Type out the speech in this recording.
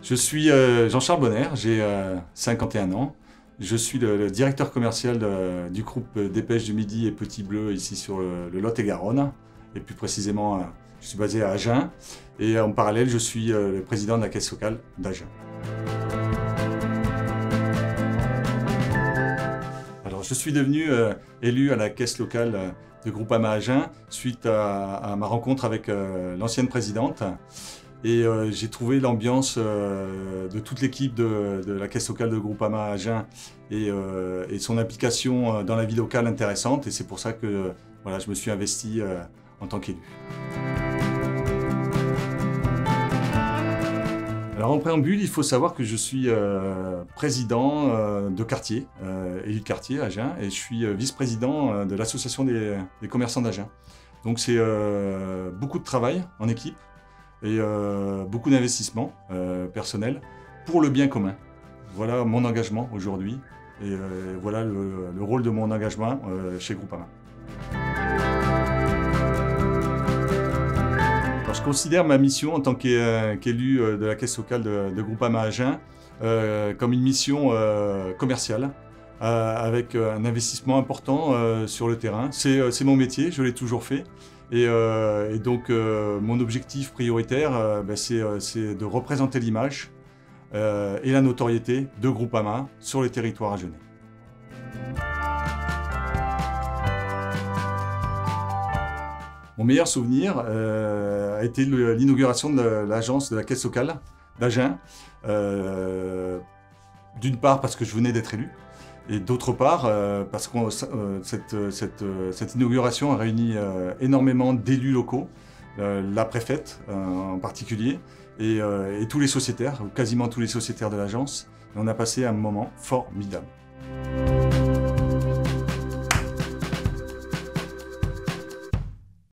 Je suis Jean-Charles Bonner, j'ai 51 ans. Je suis le directeur commercial du groupe Dépêche du Midi et Petit Bleu ici sur le Lot-et-Garonne. Et plus précisément, je suis basé à Agen. Et en parallèle, je suis le président de la caisse locale d'Agen. Alors, je suis devenu élu à la caisse locale de Groupama Agen suite à ma rencontre avec l'ancienne présidente. Et j'ai trouvé l'ambiance de toute l'équipe de la caisse locale de Groupama Agen et son implication dans la vie locale intéressante. Et c'est pour ça que voilà, je me suis investi en tant qu'élu. Alors en préambule, il faut savoir que je suis président de quartier, élu de quartier à Agen, et je suis vice-président de l'association des commerçants d'Agen. Donc c'est beaucoup de travail en équipe et beaucoup d'investissement personnel pour le bien commun. Voilà mon engagement aujourd'hui et voilà le rôle de mon engagement chez Groupama. Alors, je considère ma mission en tant qu'élu de la caisse locale de Groupama Agen comme une mission commerciale avec un investissement important sur le terrain. C'est mon métier, je l'ai toujours fait. Et donc mon objectif prioritaire, c'est de représenter l'image et la notoriété de Groupama sur les territoires agenais. Mon meilleur souvenir a été l'inauguration de l'agence de la caisse locale d'Agen. D'une part parce que je venais d'être élu, et d'autre part parce que cette inauguration a réuni énormément d'élus locaux, la préfète en particulier, et tous les sociétaires, ou quasiment tous les sociétaires de l'agence. On a passé un moment formidable.